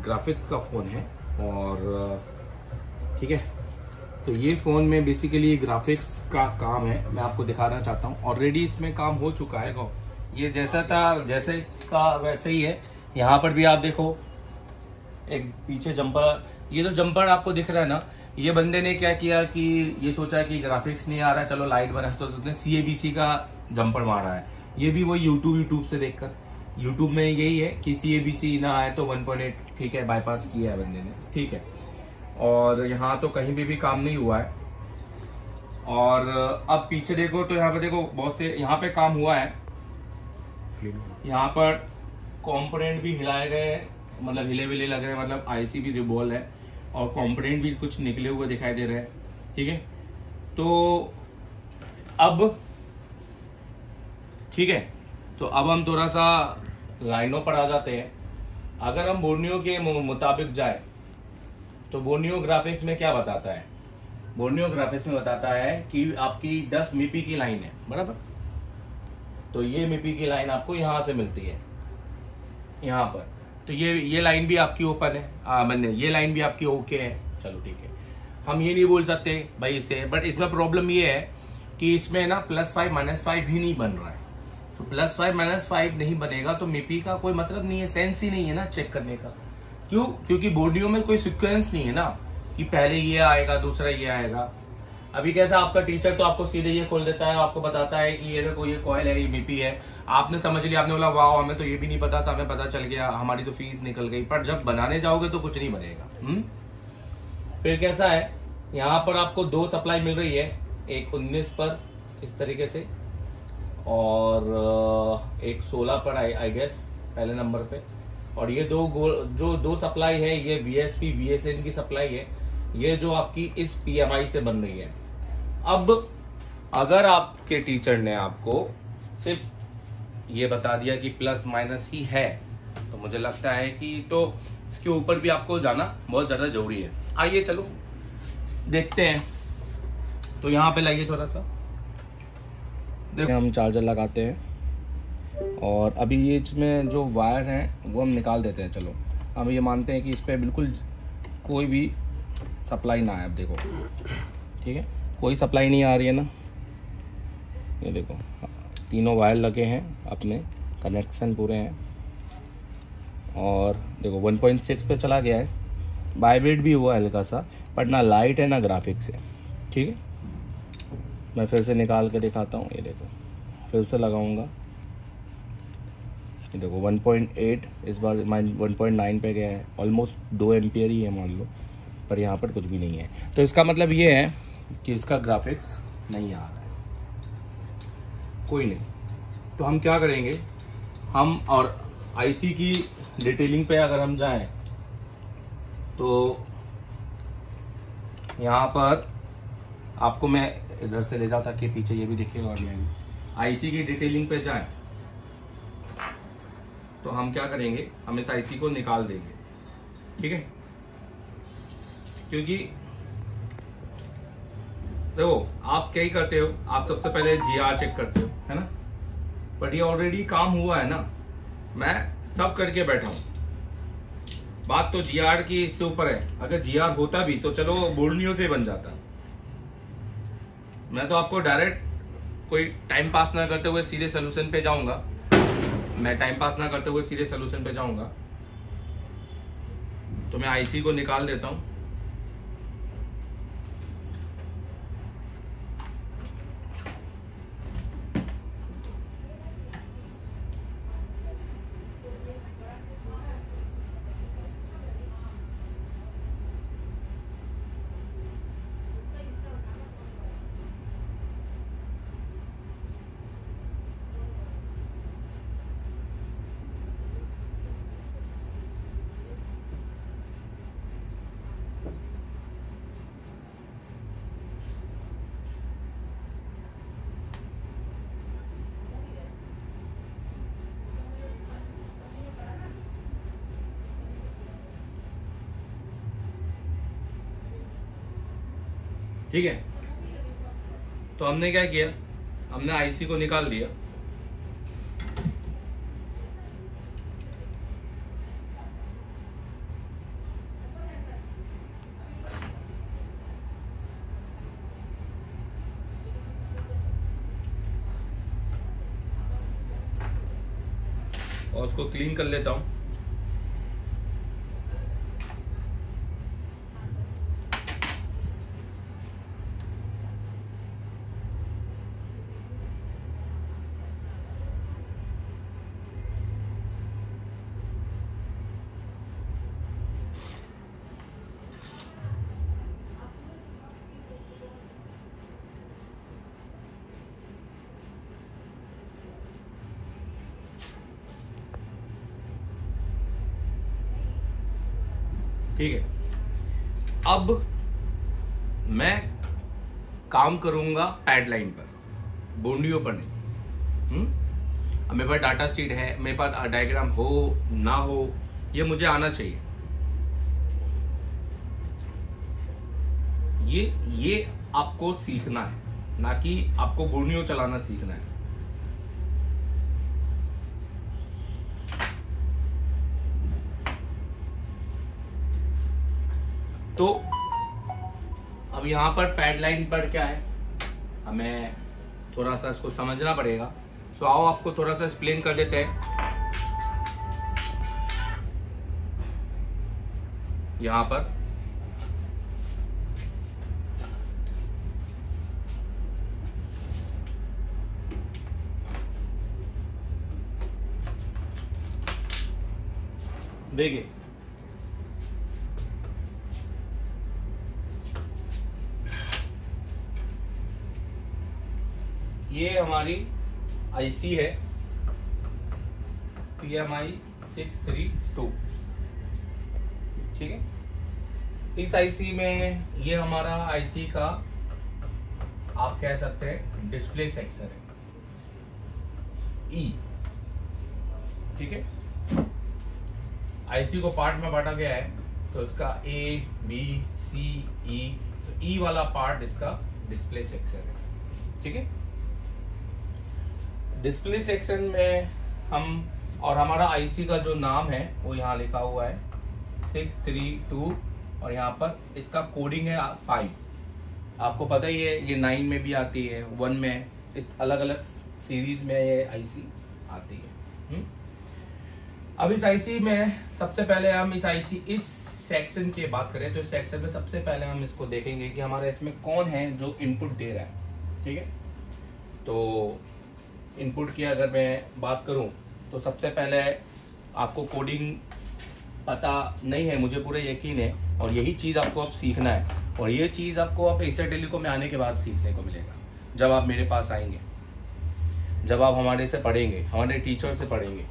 Graphics का phone है और ठीक है। तो ये फ़ोन में बेसिकली ग्राफिक्स का काम है, मैं आपको दिखाना चाहता हूँ। ऑलरेडी इसमें काम हो चुका है, ये जैसा था जैसे का वैसे ही है। यहाँ पर भी आप देखो एक पीछे जंपर, ये जो जंपर आपको दिख रहा है ना, ये बंदे ने क्या किया कि ये सोचा कि ग्राफिक्स नहीं आ रहा है, चलो लाइट बना, तो उसने CABC का जंपर मारा है। ये भी वो यूट्यूब से देखकर, यूट्यूब में यही है कि CABC ना आए तो 1.8 ठीक है, बाईपास किया है बंदे ने, ठीक है। और यहाँ तो कहीं भी काम नहीं हुआ है। और अब पीछे देखो तो यहाँ पे देखो बहुत से यहाँ पे काम हुआ है। यहाँ पर कंपोनेंट भी हिलाए गए, मतलब हिले विले लग रहे हैं, मतलब IC भी रिबॉल है और कंपोनेंट भी कुछ निकले हुए दिखाई दे रहे हैं, ठीक है। तो अब ठीक है, तो अब हम थोड़ा सा लाइनों पर आ जाते हैं। अगर हम बोर्नियो के मुताबिक जाए तो बोर्नियो ग्राफिक्स में क्या बताता है? बोर्नियो ग्राफिक्स में बताता है कि आपकी 10 MIPI की लाइन है, बराबर। तो ये MIPI की लाइन आपको यहां से मिलती है, यहाँ पर। तो ये लाइन भी आपकी ओपन है, ये लाइन भी आपकी ओके है, चलो ठीक है। हम ये नहीं बोल सकते भाई इसे, बट इसमें प्रॉब्लम ये है कि इसमें ना +5 -5 ही नहीं बन रहा है। तो +5 -5 नहीं बनेगा तो MIPI का कोई मतलब नहीं है, सेंस ही नहीं है ना चेक करने का। क्यों? क्योंकि बोर्डियो में कोई सीक्वेंस नहीं है ना कि पहले ये आएगा दूसरा ये आएगा। अभी कैसा आपका टीचर तो आपको सीधे ये खोल देता है, आपको बताता है कि ये देखो ये कॉइल है, ये MIPI है, आपने समझ लिया, आपने बोला वाह हमें तो ये भी नहीं पता था, हमें पता चल गया, हमारी तो फीस निकल गई। पर जब बनाने जाओगे तो कुछ नहीं बनेगा। फिर कैसा है, यहाँ पर आपको 2 सप्लाई मिल रही है, एक 19 पर इस तरीके से और एक 16 पर आई गेस पहले नंबर पे। और ये जो दो सप्लाई है ये VSP VSN की सप्लाई है, ये जो आपकी इस PMI से बन रही है। अब अगर आपके टीचर ने आपको सिर्फ ये बता दिया कि प्लस माइनस ही है, तो मुझे लगता है कि तो इसके ऊपर भी आपको जाना बहुत ज़्यादा जरूरी है। आइए चलो देखते हैं। तो यहाँ पे लाइए थोड़ा सा, देखो हम चार्जर लगाते हैं और अभी ये इसमें जो वायर हैं वो हम निकाल देते हैं। चलो हम ये मानते हैं कि इस पर बिल्कुल कोई भी सप्लाई ना आए। अब देखो ठीक है, कोई सप्लाई नहीं आ रही है ना, ये देखो तीनों वायर लगे हैं, अपने कनेक्शन पूरे हैं। और देखो 1.6 पे चला गया है, वाइब्रेट भी हुआ है हल्का सा, बट ना लाइट है ना ग्राफिक्स है, ठीक है। मैं फिर से निकाल के दिखाता हूँ, ये देखो फिर से लगाऊंगा, ये देखो 1.8 इस बार 1.9 पे गया है, ऑलमोस्ट 2 एम्पियर ही है मान लो, पर यहाँ पर कुछ भी नहीं है। तो इसका मतलब ये है कि इसका ग्राफिक्स नहीं आ रहा है, कोई नहीं। तो हम क्या करेंगे, हम और IC की डिटेलिंग पे अगर हम जाएं तो यहाँ पर आपको मैं इधर से ले जाता कि पीछे ये भी दिखेगा। और मैं भी IC की डिटेलिंग पे जाएं तो हम क्या करेंगे, हम इस IC को निकाल देंगे, ठीक है। क्योंकि देखो आप क्या ही करते हो, आप सबसे पहले GR चेक करते हो, है ना। बट ये ऑलरेडी काम हुआ है ना, मैं सब करके बैठा हूं। बात तो GR की इससे ऊपर है, अगर GR होता भी तो चलो बोर्नियो से बन जाता। मैं तो आपको डायरेक्ट कोई टाइम पास ना करते हुए सीधे सोल्यूशन पे जाऊंगा, मैं टाइम पास ना करते हुए सीधे सोल्यूशन पे जाऊंगा। तो मैं IC को निकाल देता हूं। ठीक है, तो हमने क्या किया, हमने IC को निकाल दिया। और उसको क्लीन कर लेता हूँ। ठीक है, अब मैं काम करूंगा पैड लाइन पर, बोंडियों पर नहीं। अब मेरे पास डाटा शीट है, मेरे पास डायग्राम हो ना हो, ये मुझे आना चाहिए। ये आपको सीखना है, ना कि आपको बोंडियों चलाना सीखना है। तो अब यहां पर पैड लाइन पर क्या है, हमें थोड़ा सा इसको समझना पड़ेगा। सो आओ आपको थोड़ा सा एक्सप्लेन कर देते हैं। यहां पर देखिए, ये हमारी आईसी है PMI 632, ठीक है। इस आईसी में ये हमारा आईसी का आप कह सकते हैं डिस्प्ले सेक्शन है, ई, ठीक है। आईसी को पार्ट में बांटा गया है, तो इसका A B C E, तो E वाला पार्ट इसका डिस्प्ले सेक्शन है, ठीक है। डिस्प्ले सेक्शन में हम, और हमारा आईसी का जो नाम है वो यहाँ लिखा हुआ है 632, और यहाँ पर इसका कोडिंग है 5। आपको पता ही है ये 9 में भी आती है, 1 में, इस अलग अलग सीरीज में ये आईसी आती है। अब इस आईसी में सबसे पहले हम इस सेक्शन की बात करें, तो इस सेक्शन में सबसे पहले हम इसको देखेंगे कि हमारा इसमें कौन है जो इनपुट दे रहा है, ठीक है। तो इनपुट की अगर मैं बात करूं, तो सबसे पहले आपको कोडिंग पता नहीं है, मुझे पूरा यकीन है, और यही चीज़ आपको अब सीखना है, और ये चीज़ आपको अब एशिया टेलीकॉम में आने के बाद सीखने को मिलेगा, जब आप मेरे पास आएंगे, जब आप हमारे से पढ़ेंगे, हमारे टीचर से पढ़ेंगे।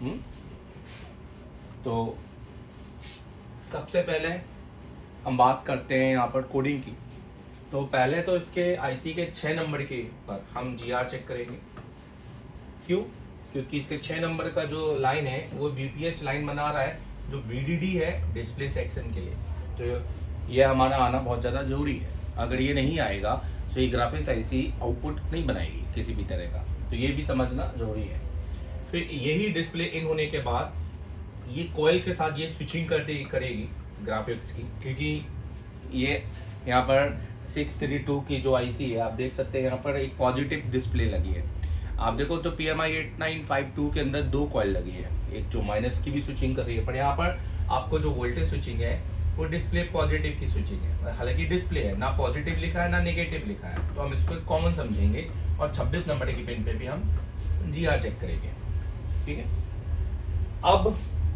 तो सबसे पहले हम बात करते हैं यहाँ पर कोडिंग की। तो पहले तो इसके आईसी के 6 नंबर के पर हम GR चेक करेंगे। क्यों? क्योंकि इसके 6 नंबर का जो लाइन है वो BPH लाइन बना रहा है, जो VDD है डिस्प्ले सेक्शन के लिए। तो ये हमारा आना बहुत ज़्यादा जरूरी है। अगर ये नहीं आएगा तो ये ग्राफिक्स आईसी आउटपुट नहीं बनाएगी किसी भी तरह का, तो ये भी समझना जरूरी है। फिर यही डिस्प्ले इन होने के बाद ये कॉइल के साथ ये स्विचिंग करेगी ग्राफिक्स की, क्योंकि ये यहाँ पर 632 की जो आईसी है, आप देख सकते हैं यहाँ पर एक पॉजिटिव डिस्प्ले लगी है। आप देखो तो PMI 8952 के अंदर 2 कॉइल लगी है, एक जो माइनस की भी स्विचिंग कर रही है, पर यहाँ पर आपको जो वोल्टेज स्विचिंग है वो डिस्प्ले पॉजिटिव की स्विचिंग है। हालांकि डिस्प्ले है, ना पॉजिटिव लिखा है ना नेगेटिव लिखा है, तो हम इसको कॉमन समझेंगे, और 26 नंबर की पिन पे भी हम GR चेक करेंगे, ठीक है। अब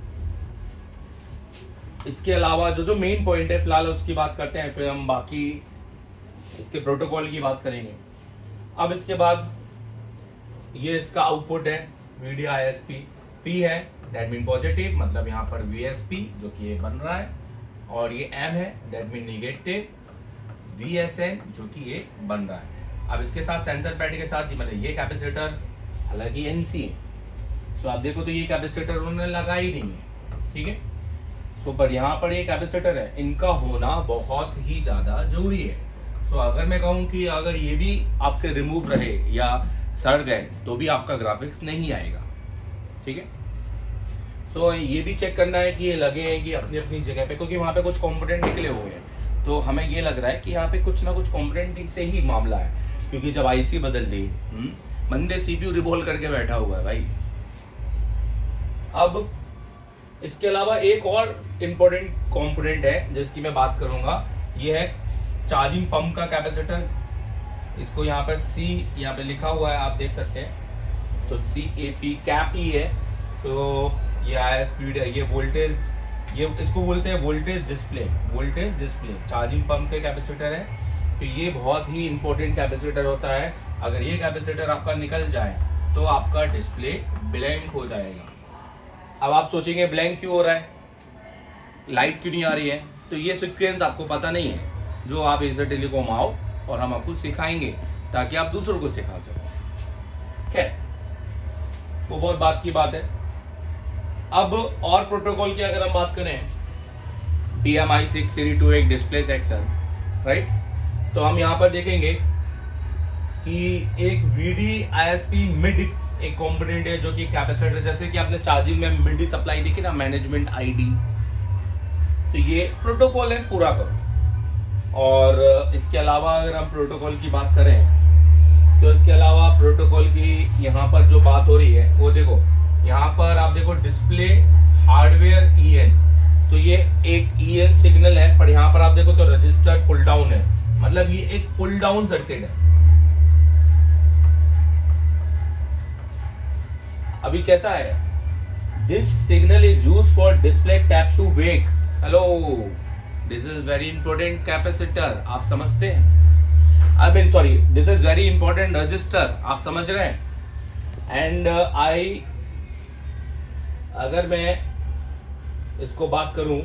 इसके अलावा जो मेन पॉइंट है फिलहाल उसकी बात करते हैं, फिर हम बाकी इसके प्रोटोकॉल की बात करेंगे। अब इसके बाद ये इसका आउटपुट है VDISP, P है दैट मीन पॉजिटिव, मतलब यहाँ पर VSP जो कि ये बन रहा है, और ये M है दैट मीन नेगेटिव, VSN जो कि ये बन रहा है। अब इसके साथ सेंसर पैड के साथ मतलब ये कैपेसिटर, हालांकि NC है, सो आप देखो तो ये कैपेसिटर उन्होंने लगा ही नहीं है, ठीक है। सो पर यहाँ पर ये कैपेसिटर है, इनका होना बहुत ही ज्यादा जरूरी है। सो अगर मैं कहूँ कि अगर ये भी आपके रिमूव रहे या सड़ गए तो भी आपका ग्राफिक्स नहीं आएगा, ठीक है। सो ये भी चेक करना है कि ये लगे हैं कि अपनी अपनी जगह पे, क्योंकि वहाँ पे कुछ कंपोनेंट निकले हुए हैं, तो हमें ये लग रहा है कि यहाँ पे कुछ ना कुछ कंपोनेंट से ही मामला है, क्योंकि जब आईसी बदल दी, बंदे CPU रिवॉल्व करके बैठा हुआ है भाई, अब इसके अलावा एक और इम्पोर्टेंट कंपोनेंट है जिसकी मैं बात करूंगा, ये है चार्जिंग पंप का कैपेसिटर। इसको यहाँ पर C यहाँ पे लिखा हुआ है, आप देख सकते हैं। तो CAP कैप ही है। तो ये आया स्पीड है, ये वोल्टेज, ये इसको बोलते हैं voltage display. Voltage display charging pump के कैपेसिटर है। तो ये बहुत ही इंपॉर्टेंट कैपेसिटर होता है। अगर ये कैपेसिटर आपका निकल जाए तो आपका डिस्प्ले ब्लैंक हो जाएगा। अब आप सोचेंगे ब्लैंक क्यों हो रहा है, लाइट क्यों नहीं आ रही है? तो ये सीक्वेंस आपको पता नहीं है, जो आप एसर टेलीकॉम आओ और हम आपको सिखाएंगे ताकि आप दूसरों को सिखा सको। खैर, वो बहुत बात की बात है। अब और प्रोटोकॉल की अगर हम बात करें, PMI 632 डिस्प्ले सेक्शन, राइट। तो हम यहाँ पर देखेंगे कि एक VDISP मिड एक कंपोनेंट है जो कि कैपेसिटर, जैसे कि आपने चार्जिंग में मिड सप्लाई देखी ना, मैनेजमेंट ID। तो ये प्रोटोकॉल है पूरा करो। और इसके अलावा अगर हम प्रोटोकॉल की बात करें तो इसके अलावा प्रोटोकॉल की यहाँ पर जो बात हो रही है वो देखो, यहाँ पर आप देखो डिस्प्ले हार्डवेयर EN। तो ये एक EN सिग्नल है, पर यहाँ पर आप देखो तो रजिस्टर पुल डाउन है, मतलब ये एक पुल डाउन सर्किट है। अभी कैसा है, this signal is used for display tap to wake. Hello, this is very important capacitor, आप समझते हैं? I mean sorry, this is very important register, आप समझ रहे हैं? एंड अगर मैं इसको बात करूं,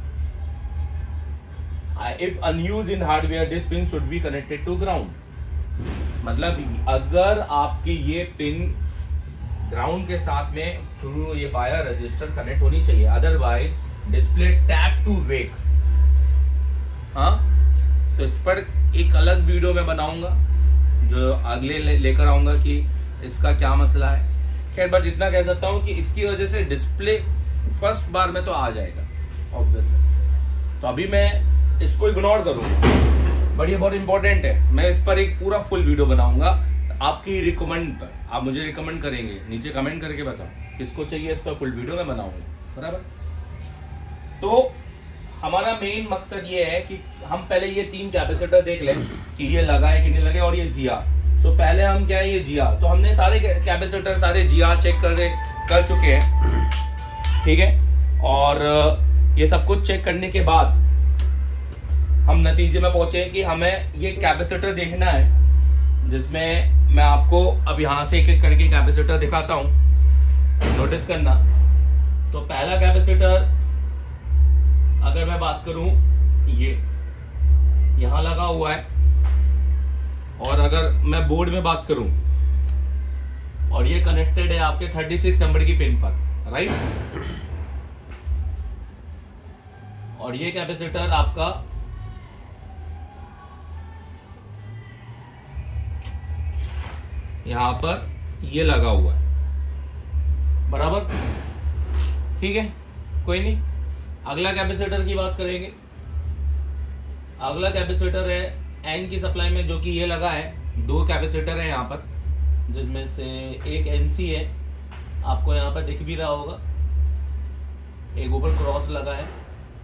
if unused in hardware this pin should be connected to ground. मतलब अगर आपकी ये पिन ग्राउंड के साथ में थ्रू ये वायर रजिस्टर कनेक्ट होनी चाहिए, otherwise display tap to wake. हाँ, तो इस पर एक अलग वीडियो में बनाऊंगा, जो अगले लेकर आऊंगा कि इसका क्या मसला है। खैर, बट इतना कह सकता हूं कि इसकी वजह से डिस्प्ले फर्स्ट बार में तो आ जाएगा ऑब्वियस है। तो अभी मैं इसको इग्नोर करूंगा, बट ये बहुत इंपॉर्टेंट है। मैं इस पर एक पूरा फुल वीडियो बनाऊंगा आपकी रिकमेंड पर। आप मुझे रिकमेंड करेंगे, नीचे कमेंट करके बताओ किसको चाहिए, इस पर फुल वीडियो में बनाऊंगा, बराबर। तो हमारा मेन मकसद ये है कि हम पहले ये 3 कैपेसिटर देख लें कि ये लगा है कि नहीं लगे, और ये GR। सो पहले हम क्या है, ये GR, तो हमने सारे कैपेसिटर सारे GR चेक कर चुके हैं, ठीक है। और ये सब कुछ चेक करने के बाद हम नतीजे में पहुंचे कि हमें ये कैपेसिटर देखना है, जिसमें मैं आपको अब यहाँ से एक एक करके कैपेसिटर दिखाता हूँ, नोटिस करना। तो पहला कैपेसिटर अगर मैं बात करूं, ये यहां लगा हुआ है। और अगर मैं बोर्ड में बात करूं, और ये कनेक्टेड है आपके 36 नंबर की पिन पर, राइट। और ये कैपेसिटर आपका यहां पर ये लगा हुआ है, बराबर, ठीक है, कोई नहीं। अगला कैपेसिटर की बात करेंगे। अगला कैपेसिटर है N की सप्लाई में, जो कि ये लगा है। 2 कैपेसिटर है यहाँ पर, जिसमें से एक NC है, आपको यहाँ पर दिख भी रहा होगा, एक ऊपर क्रॉस लगा है।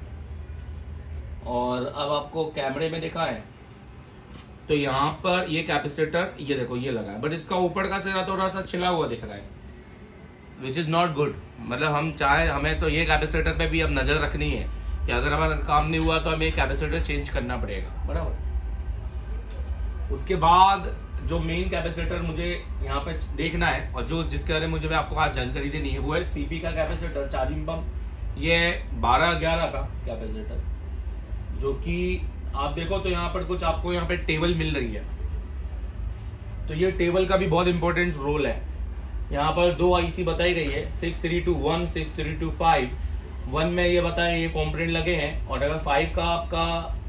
और अब आपको कैमरे में दिखा है तो यहाँ पर ये कैपेसिटर, ये देखो ये लगा है, बट इसका ऊपर का सिरा थोड़ा सा छिला हुआ दिख रहा है, विच इज नॉट गुड। मतलब हम चाहे, हमें तो ये कैपेसिटर पे भी अब नजर रखनी है कि अगर हमारा काम नहीं हुआ तो हमें कैपेसिटर चेंज करना पड़ेगा, बराबर। उसके बाद जो मेन कैपेसिटर मुझे यहाँ पे देखना है, और जो जिसके बारे में मुझे आपको आज जानकारी देनी है, वो है CP का कैपेसिटर, चार्जिंग पंप। ये 12-11 का कैपेसिटर, जो कि आप देखो तो यहाँ पर कुछ आपको यहाँ पे टेबल मिल रही है। तो ये टेबल का भी बहुत इंपॉर्टेंट रोल है। यहाँ पर 2 IC बताई गई है, 6321, 6325। 1 में ये बताया ये कॉम्पोनेंट लगे हैं, और अगर 5 का आपका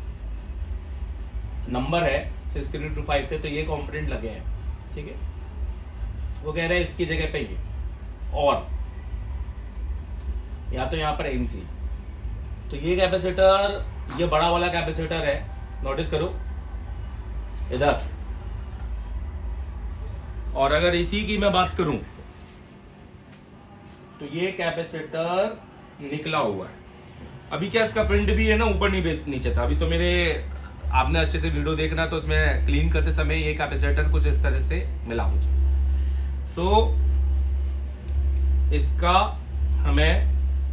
नंबर है 6325 से, तो ये कॉम्पोनेंट लगे हैं, ठीक है। वो कह रहे हैं इसकी जगह पे ये, और या तो यहाँ पर NC। तो ये कैपेसिटर, ये बड़ा वाला कैपेसिटर है, नोटिस करो इधर। और अगर इसी की मैं बात करूं तो ये कैपेसिटर निकला हुआ है। अभी क्या इसका प्रिंट भी है ना, ऊपर नीचे था। अभी तो मेरे आपने अच्छे से वीडियो देखना, तो मैं क्लीन करते समय ये कैपेसिटर कुछ इस तरह से मिला मुझे। सो इसका हमें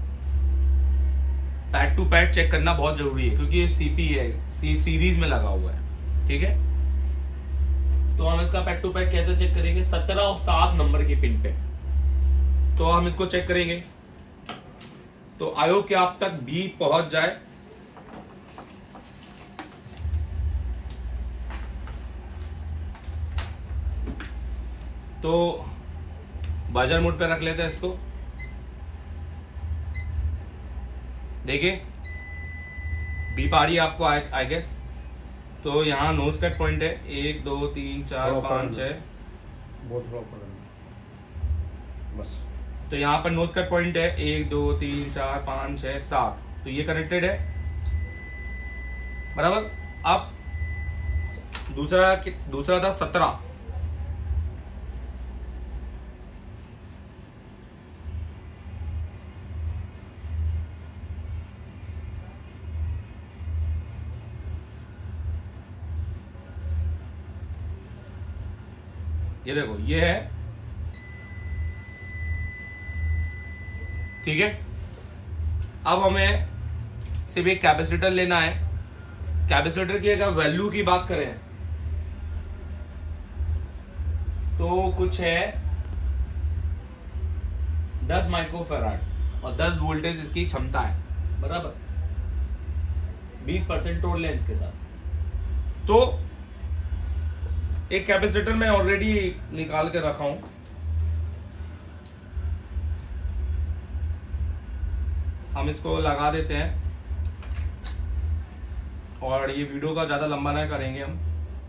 पैड टू पैड चेक करना बहुत जरूरी है, क्योंकि ये सीपी है, सीरीज में लगा हुआ है। ठीक है, तो हम इसका पैड टू पैड कैसे चेक करेंगे? 17 और 7 नंबर की पिन पे तो हम इसको चेक करेंगे। तो आयो कि आप तक बी पहुंच जाए। तो बजर मोड पे रख लेते हैं इसको। देखिए बीप आ रही है आपको, आई गेस। तो यहाँ नोज कट पॉइंट है 1 2 3 4 5 6 बस। तो यहाँ पर नोज कट पॉइंट है 1 2 3 4 5 6 7। तो ये कनेक्टेड है बराबर। अब दूसरा था 17। ये देखो ये है, ठीक है। अब हमें सिर्फ एक कैपेसिटर लेना है। कैपेसिटर की अगर वैल्यू की बात करें तो कुछ है 10 माइक्रोफैराड और 10 वोल्टेज इसकी क्षमता है बराबर। 20% टोलेंस के साथ। तो एक कैपेसिटर मैं ऑलरेडी निकाल के रखा हूं। हम इसको लगा देते हैं और ये वीडियो का ज्यादा लंबा ना करेंगे हम।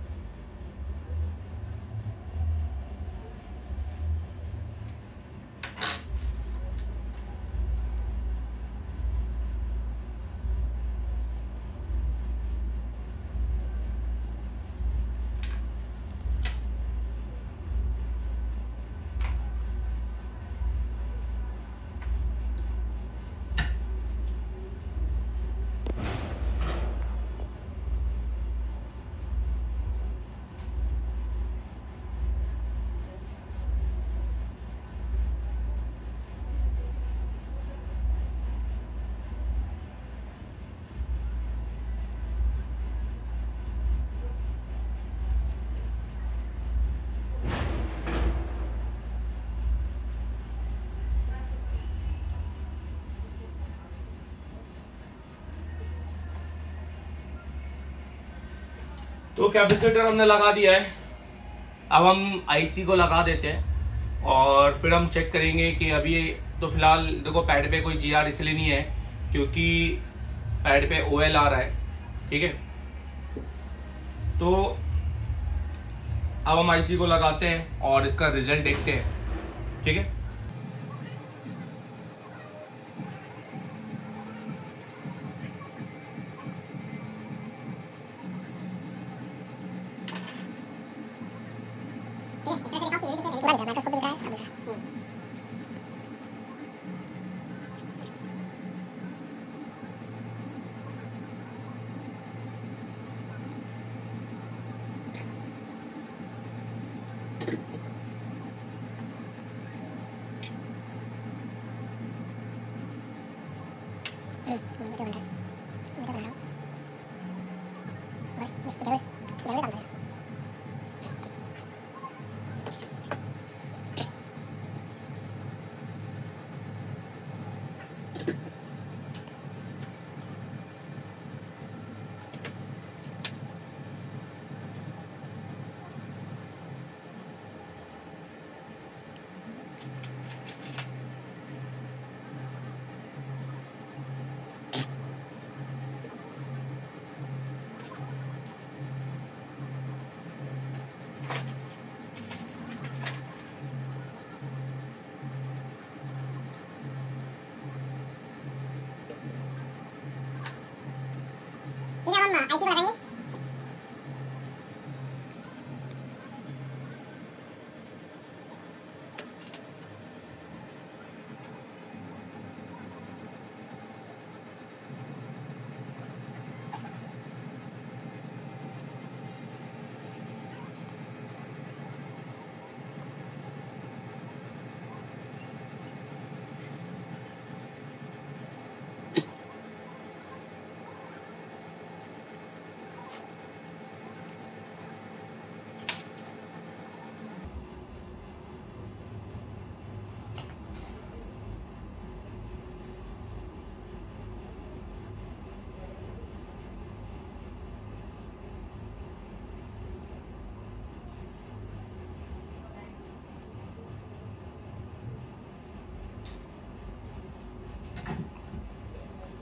तो कैपेसिटर हमने लगा दिया है। अब हम आईसी को लगा देते हैं और फिर हम चेक करेंगे कि अभी तो फिलहाल देखो पैड पे कोई जीआर इसलिए नहीं है क्योंकि पैड पे ओएल आ रहा है। ठीक है, तो अब हम आईसी को लगाते हैं और इसका रिजल्ट देखते हैं। ठीक है,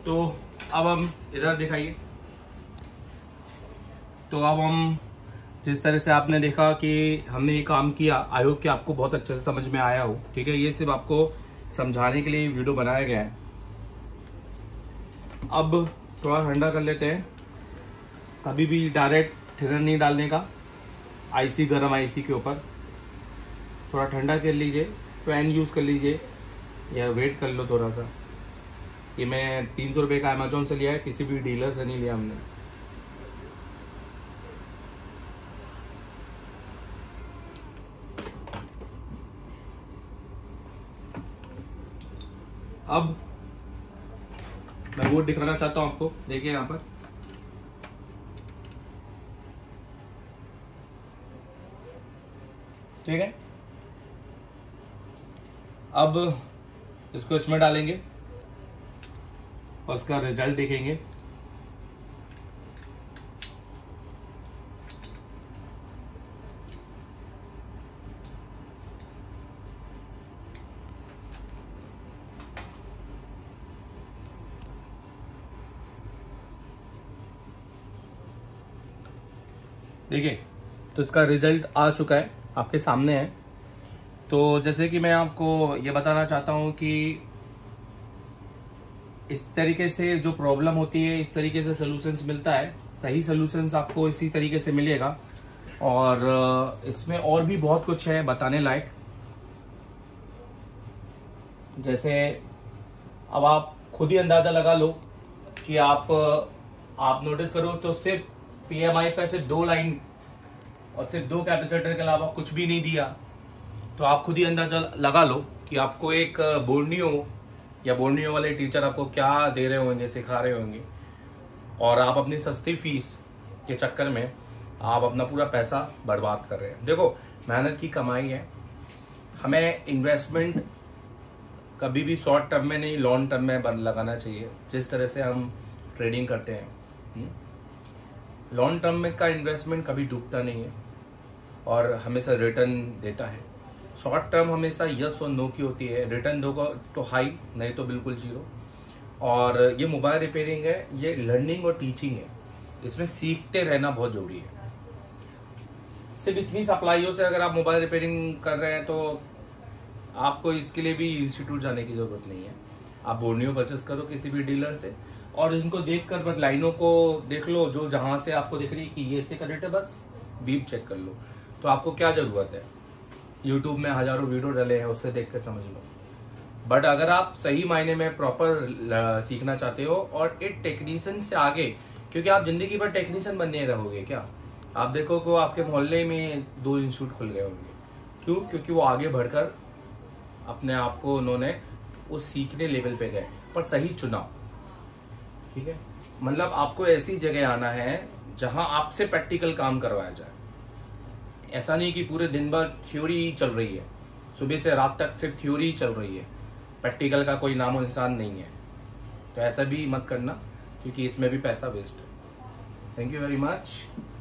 तो अब हम इधर दिखाइए। तो अब हम जिस तरह से आपने देखा कि हमने ये काम किया, आई होप कि आपको बहुत अच्छे से समझ में आया हो। ठीक है, ये सिर्फ आपको समझाने के लिए वीडियो बनाया गया है। अब थोड़ा ठंडा कर लेते हैं। कभी भी डायरेक्ट थिनर नहीं डालने का आईसी, गर्म आईसी के ऊपर। थोड़ा ठंडा कर लीजिए, फैन यूज़ कर लीजिए या वेट कर लो थोड़ा सा। ये मैं 300 रुपये का अमेजोन से लिया है, किसी भी डीलर से नहीं लिया हमने। अब मैं वो दिखाना चाहता हूं आपको, देखिए यहाँ पर ठीक है। अब इसको इसमें डालेंगे और इसका रिजल्ट देखेंगे। देखिए, तो इसका रिजल्ट आ चुका है, आपके सामने है। तो जैसे कि मैं आपको ये बताना चाहता हूँ कि इस तरीके से जो प्रॉब्लम होती है, इस तरीके से सॉल्यूशंस मिलता है। सही सॉल्यूशंस आपको इसी तरीके से मिलेगा। और इसमें और भी बहुत कुछ है बताने लायक। जैसे अब आप खुद ही अंदाजा लगा लो कि आप नोटिस करो तो सिर्फ पीएमआई पे सिर्फ 2 लाइन और सिर्फ 2 कैपेसिटर के अलावा कुछ भी नहीं दिया। तो आप खुद ही अंदाजा लगा लो कि आपको एक बोर्नियो वाले टीचर आपको क्या दे रहे होंगे, सिखा रहे होंगे। और आप अपनी सस्ती फीस के चक्कर में आप अपना पूरा पैसा बर्बाद कर रहे हैं। देखो, मेहनत की कमाई है। हमें इन्वेस्टमेंट कभी भी शॉर्ट टर्म में नहीं, लॉन्ग टर्म में लगाना चाहिए। जिस तरह से हम ट्रेडिंग करते हैं, लॉन्ग टर्म में का इन्वेस्टमेंट कभी डूबता नहीं है और हमेशा रिटर्न देता है। शॉर्ट टर्म हमेशा यस और नो की होती है। रिटर्न दो तो हाई, नहीं तो बिल्कुल जीरो। और ये मोबाइल रिपेयरिंग है, ये लर्निंग और टीचिंग है। इसमें सीखते रहना बहुत जरूरी है। सिर्फ इतनी सप्लाइयों से अगर आप मोबाइल रिपेयरिंग कर रहे हैं तो आपको इसके लिए भी इंस्टीट्यूट जाने की जरूरत नहीं है। आप बोर्नियो परचेस करो किसी भी डीलर से और इनको देखकर बस लाइनों को देख लो, जो जहां से आपको दिख रही है कि ये से कनेक्ट है, बस बीप चेक कर लो। तो आपको क्या जरूरत है, यूट्यूब में हजारों वीडियो डले हैं, उससे देख कर समझ लो। बट अगर आप सही मायने में प्रॉपर सीखना चाहते हो और एक टेक्नीशियन से आगे, क्योंकि आप जिंदगी भर टेक्नीशियन बनने रहोगे क्या? आप देखो कि आपके मोहल्ले में 2 इंस्टीट्यूट खुल गए होंगे। क्यों? क्योंकि वो आगे बढ़कर अपने आप को उन्होंने उस सीखने लेवल पे गए, पर सही चुनाव। ठीक है, मतलब आपको ऐसी जगह आना है जहां आपसे प्रैक्टिकल काम करवाया जाए। ऐसा नहीं कि पूरे दिन भर थ्योरी चल रही है, सुबह से रात तक सिर्फ थ्योरी चल रही है, प्रैक्टिकल का कोई नामो निशान नहीं है। तो ऐसा भी मत करना, क्योंकि इसमें भी पैसा वेस्ट है। Thank you very much.